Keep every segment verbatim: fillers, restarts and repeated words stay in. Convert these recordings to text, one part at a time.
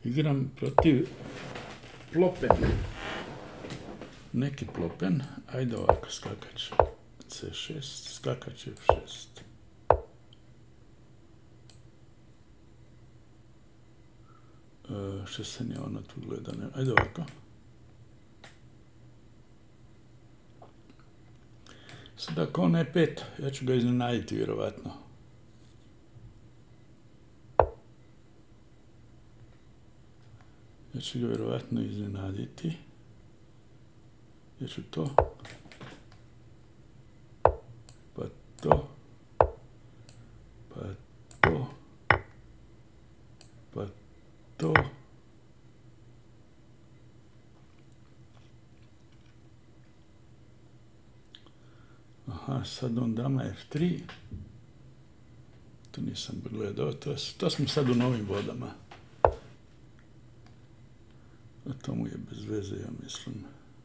Igram protiv Plopen. Neki Plopen. Ajde ovako, skakač ce šest, skakač ef šest. E, što se nije ono tu gleda? Ne? Ajde ovako. Sad ako on e pet, ja ću ga iznenaditi vjerovatno. Ja ću ga vjerovatno iznenaditi. Ja ću to. Pa to. Pa to. Pa to. Aha, sad on dama ef tri. To nisam gledao, to, to smo sad u novim vodama. A to mu je bez veze, ja mislim.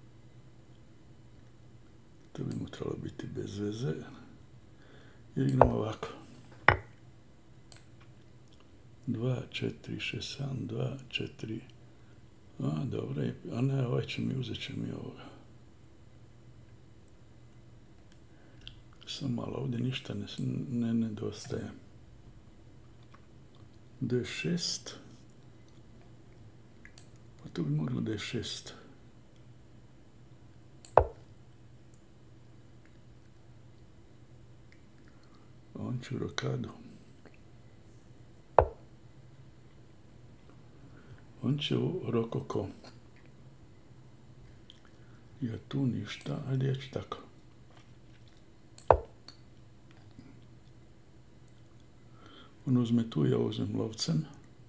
To bi mu trebalo biti bez veze. I igramo ovako. dva, četiri, šest, sedam, dva, četiri. A, dobro, a ne, ovaj će mi, uzet će mi ovoga. Samo malo, ovdje ništa ne, ne nedostaje. de šest. Pa tu bi moglo de šest. On će u rokadu. On će u rokoko. Ja tu ništa, ajde ja ću tako. On uzme tu, ja uzmem lovcem.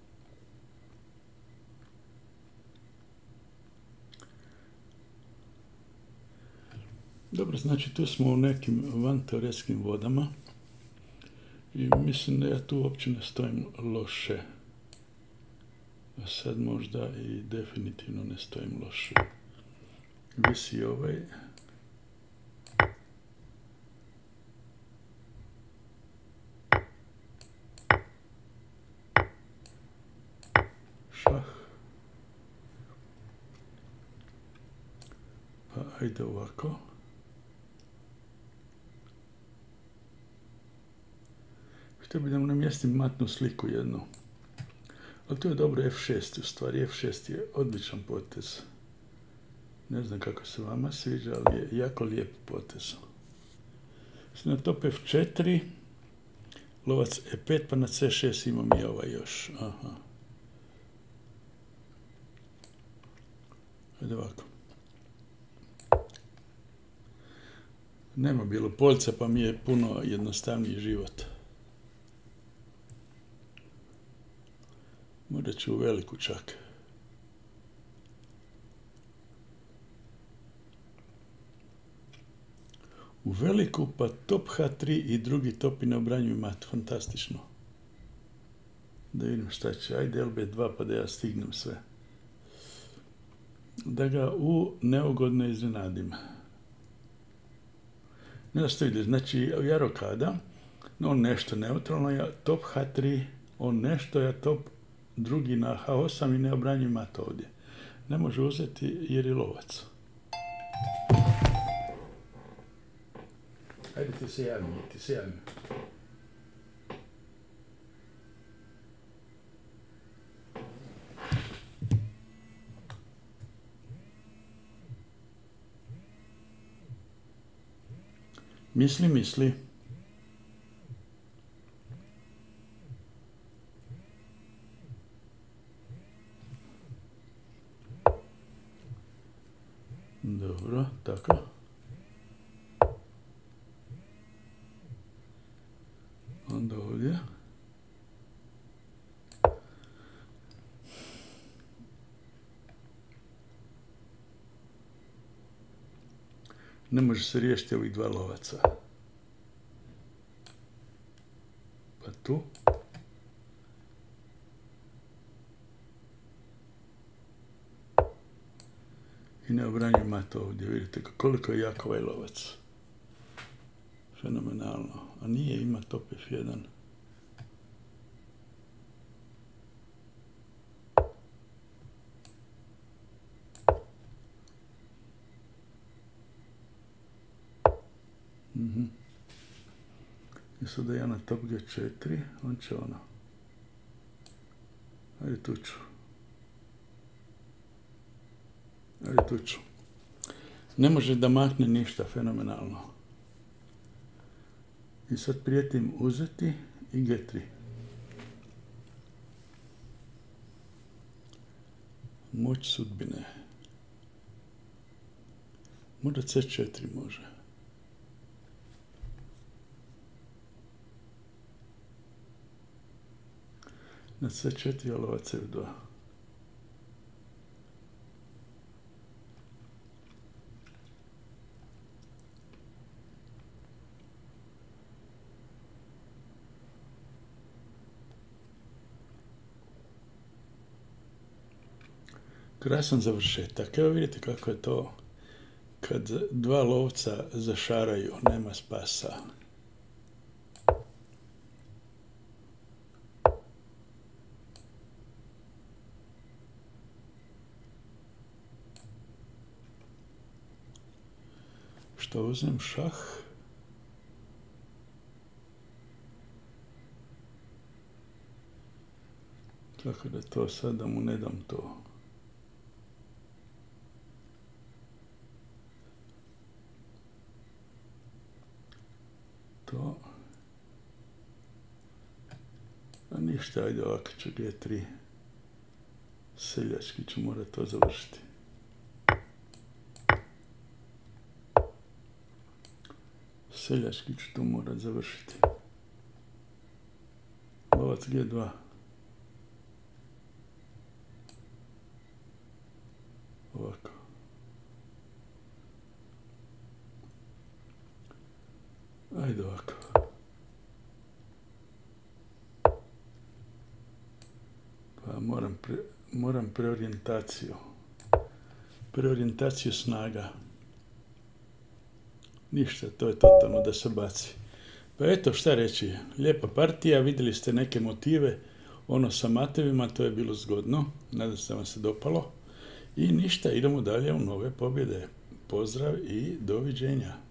Dobro, znači tu smo u nekim vanteoretskim vodama i mislim da ja tu uopće ne stojim loše. A sad možda i definitivno ne stojim loše. Visi ovaj. Šah. Pa ajde ovako. Htio bi da mu namjestim matnu sliku jednu. Ali to je dobro ef šest, u stvari ef šest je odličan potez. Ne znam kako se vama sviđa, ali je jako lijep potez. Na top ef četiri, lovac e pet, pa na ce šest imam i ovaj još. Aha. Ajde ovako. Nema bilo polca, pa mi je puno jednostavniji život. Možda ću u veliku čak. U veliku, pa top ha tri i drugi top i neobranjivi mat. Fantastično. Da vidim šta će. Ajde el be dva pa da ja stignem sve. Da ga u neugodno iznenadim. Ne da ste vidjeli. Znači, ja rokada, on nešto neutralno, ja top ha tri, on nešto, ja top drugi na ha osam i neobranjivi mat ovdje. Ne može uzeti jer je lovac. Ajde ti se javim, ti se javim. Misli, misli. Dobro, tako. Onda ovdje. Ne može se riješiti ovih dva lovaca. Pa tu. I neobranjiv mat ovdje. Vidite koliko je jak ovaj lovac. Fenomenalno. A nije, ima top ef jedan. I sada ja na top G četiri, on će ono. Ajde tuču. Ajde tuču. Ne može da mahne ništa fenomenalno. I sad prijetim uzeti i G tri. Moć sudbine. Možda C četiri može. Na C četiri, ali ova C dva. Krasan završetak. Evo vidite kako je to kad dva lovca zašaraju, nema spasa. Što uzmem? Šah. Tako da to sad da mu ne dam to. To. A ništa, ajde ovako ću G tri. Seljački ću morati to završiti. Seljački ću to morati završiti. Lovac G dva. Ovako. Ajde ovako. Pa moram, pre, moram preorijentaciju. Preorijentaciju snaga. Ništa, to je totalno da se baci. Pa eto, šta reći, lijepa partija, vidjeli ste neke motive, ono sa matevima, to je bilo zgodno, nadam se da vam se dopalo. I ništa, idemo dalje u nove pobjede. Pozdrav i doviđenja.